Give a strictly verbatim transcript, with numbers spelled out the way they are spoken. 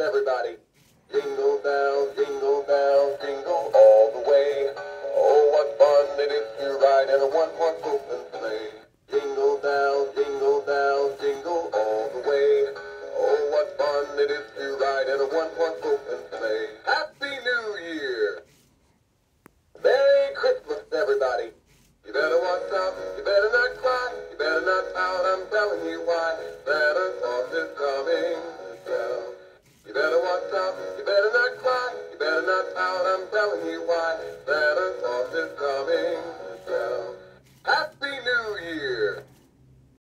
everybody. Jingle bells, jingle bells, jingle all the way. Oh, what fun it is to ride in a one-horse